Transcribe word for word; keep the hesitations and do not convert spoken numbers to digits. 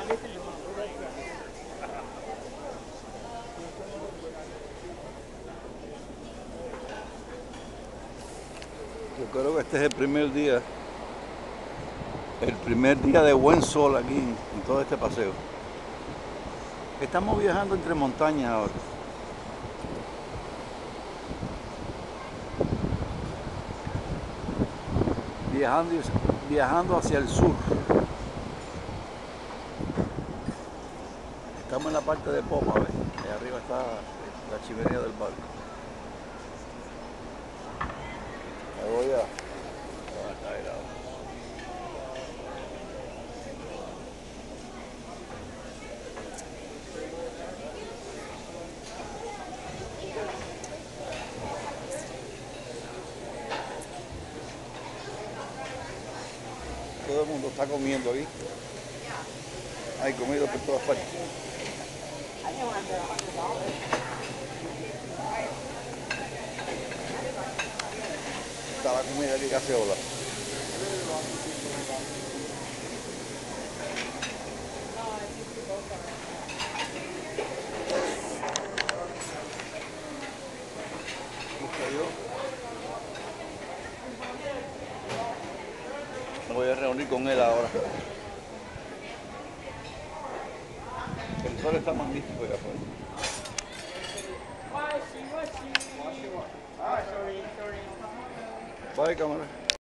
Yo creo que este es el primer día, el primer día de buen sol aquí en, en todo este paseo. Estamos viajando entre montañas ahora. Viajando, viajando hacia el sur. Estamos en la parte de popa, ¿ves? Ahí arriba está la chimenea del barco. Ahí voy a... ¿Dónde está el agua? Todo el mundo está comiendo aquí. Hay comida por todas partes. Está la comida aquí casi ola. Me voy a reunir con él ahora. El sol está magnífico allá afuera. Bye, cámara.